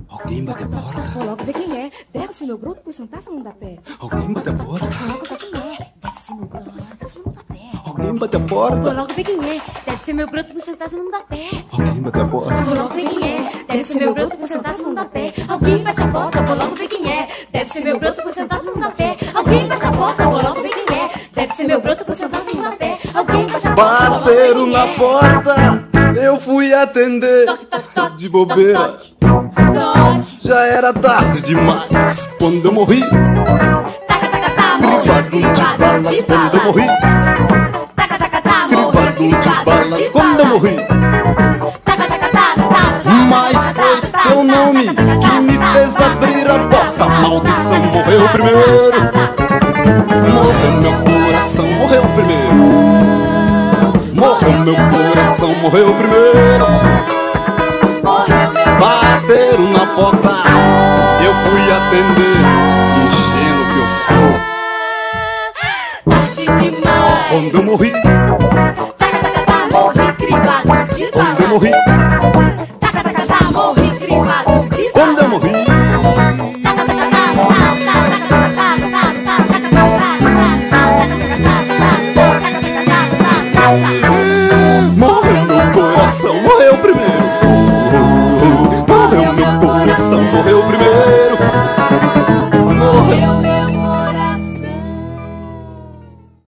Alguém bate a porta. Vou logo ver quem é. Deve ser meu broto por sentar-se no pé. Alguém bate a porta. Vou logo ver quem é. Deve ser meu broto por sentar-se no pé. Alguém bate a Vou porta. logo ver quem é. Deve ser meu broto por sentar-se no pé. Alguém bate a porta. Vou logo ver quem é. Deve ser meu broto por sentar-se no pé. Alguém bate a porta. Vou logo ver quem é. Deve ser meu broto por sentar-se no pé. Alguém bate a porta. Vou logo ver quem é. Deve ser meu broto por sentar-se no pé. Alguém bate a porta. Bateram na porta. Eu fui atender. Toque, toque, toque. De bobeira. Toque, toque. Já era tarde demais quando eu morri. Taca, taca, tá, morri. Cribado de balas quando eu morri. Taca, taca, tá, morri. Cribado de balas quando eu morri. Taca, taca, tá, Mas foi teu nome que me fez abrir a porta. A maldição morreu primeiro. Morreu meu coração, morreu primeiro. Morreu meu coração, morreu primeiro. Bateram na porta, eu fui atender. Ingênuo que eu sou. Tarde demais. Quando eu morri, Taca, taca, tá, morri. Cribado de quando eu balas. morri,